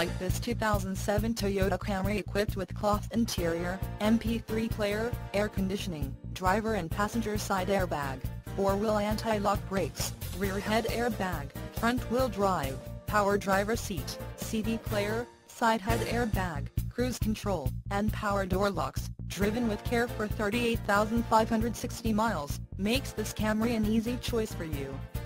like this 2007 Toyota Camry equipped with cloth interior, MP3 player, air conditioning, driver and passenger side airbag, 4-wheel anti-lock brakes, rear head airbag, front-wheel drive, power driver seat, CD player, side head airbag, cruise control, and power door locks, driven with care for 38,560 miles, makes this Camry an easy choice for you.